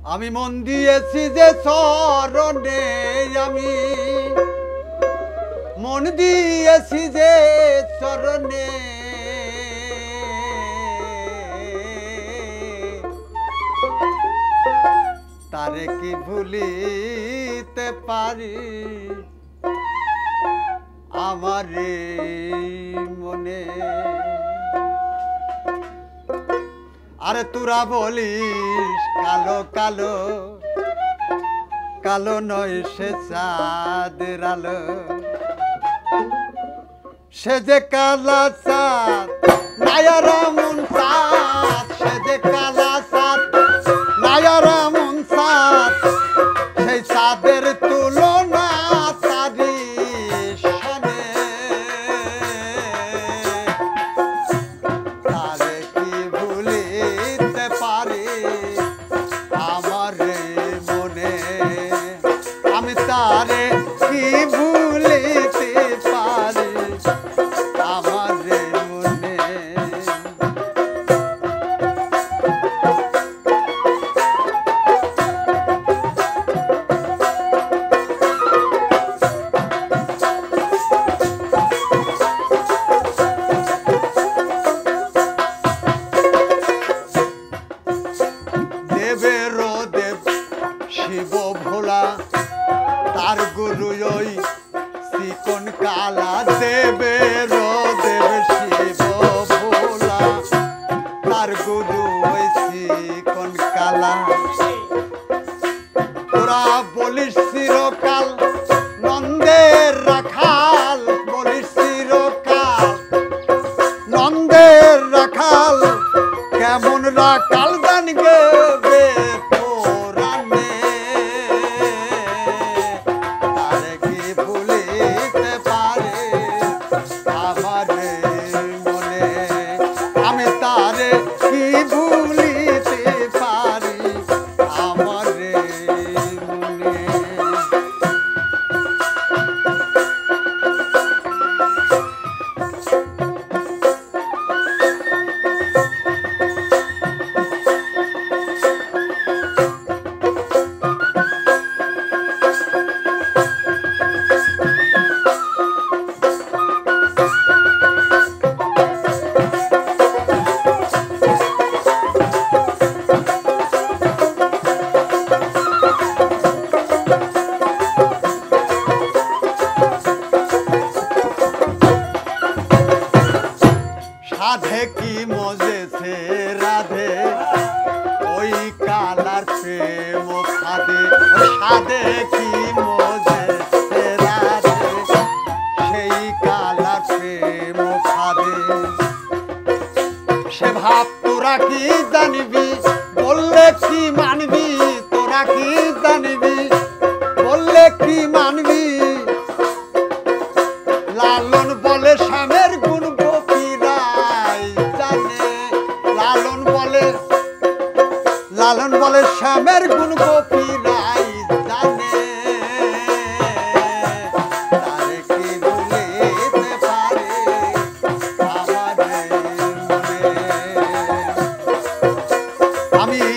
আমি মন দিয়েছি যে চরণে, আমি মন দিয়েছি যে চরণে, তারে কি ভুলিতে পারি আমারে মনে। আরে তোরা বলিস কালো কালো, কালো নয় সে চাঁদের আলো, সে যে কালা চাঁদ নায়ারা মন চাঁদ, সে যে কালা চাঁদ নায়ারা মন চাঁদ, সেই চাঁদের তুলনা তারি সনে। তারে কি ভুলিতে পারি আমার মনে, আমি তারে কি ভুলিতে পারি আমার মনে। দেবের দেব শিব ভোলা, তার গুরু ওই চিকন কালা। দেবের দেব শিব ভোলা, তার গুরু ওই চিকন কালা। তোরা বলিস চিরকাল নন্দের রাখাল, বলিস চিরকাল নন্দের রাখাল, কেমন রাখাল জানবে পুরাণে। তারে কি ভুলিতে পারে আমার মনে, আমি তারে কি ভুলিতে পারি আমার মনে। রাধে কি মজেছে রাধে ওই কালার প্রেম খাদে, সাধে কি মজেছে রাধে সেই কালার প্রেম খাদে। সে ভাব তোরা কি জানিবি বললে কি মানবি, তোরা কি জানিবি বললে কি মানবি। লালন বলে স্বামীর গুণ লালন বলে শ্যামের গুণ গোপীরাই জানে। তারে কি ভুলিতে পারে আমার মনে, আমি